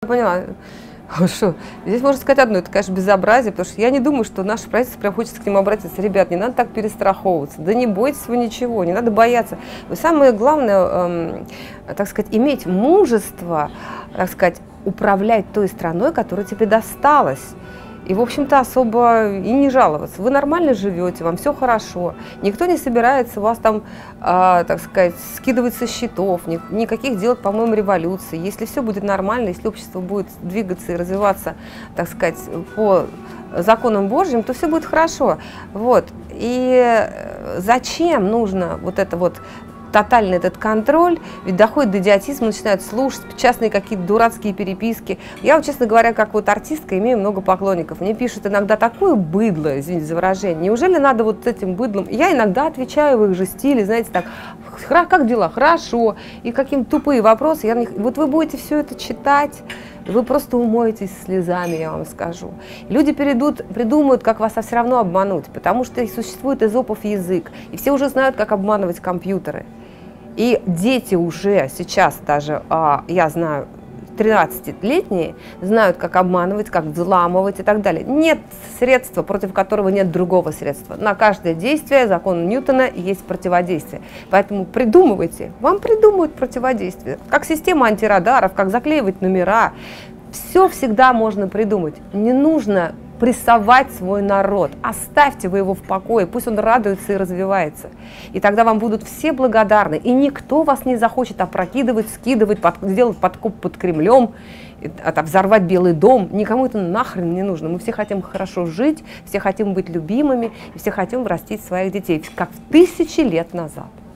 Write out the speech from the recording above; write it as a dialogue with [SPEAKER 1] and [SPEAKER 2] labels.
[SPEAKER 1] поняла. Что? Здесь можно сказать одно, это, конечно, безобразие, потому что я не думаю, что наше правительство прям хочется к ним обратиться. Ребят, не надо так перестраховываться, да не бойтесь вы ничего, не надо бояться. Вы самое главное, так сказать, иметь мужество, так сказать, управлять той страной, которая тебе досталась. И, в общем-то, особо и не жаловаться. Вы нормально живете, вам все хорошо. Никто не собирается вас там, так сказать, скидывать со счетов, никаких делать, по-моему, революций. Если все будет нормально, если общество будет двигаться и развиваться, так сказать, по законам Божьим, то все будет хорошо. Вот. И зачем нужно вот это вот тотальный этот контроль, ведь доходит до идиотизма, начинают слушать частные какие-то дурацкие переписки. Я, вот, честно говоря, как вот артистка, имею много поклонников. Мне пишут иногда такое быдло, извините за выражение. Неужели надо вот с этим быдлом? Я иногда отвечаю в их же стиле, знаете, так, как дела? Хорошо. И какие-то тупые вопросы. Вот вы будете все это читать, вы просто умоетесь слезами, я вам скажу. Люди придумают, как вас все равно обмануть, потому что существует эзопов язык, и все уже знают, как обманывать компьютеры. И дети уже сейчас даже, я знаю, 13-летние знают, как обманывать, как взламывать и так далее. Нет средства, против которого нет другого средства. На каждое действие закон Ньютона есть противодействие. Поэтому придумывайте, вам придумают противодействие. Как система антирадаров, как заклеивать номера. Все всегда можно придумать. Не нужно прессовать свой народ. Оставьте вы его в покое, пусть он радуется и развивается. И тогда вам будут все благодарны. И никто вас не захочет опрокидывать, скидывать, сделать подкоп под Кремлем, взорвать Белый дом. Никому это нахрен не нужно. Мы все хотим хорошо жить, все хотим быть любимыми, и все хотим растить своих детей, как в 1000 лет назад.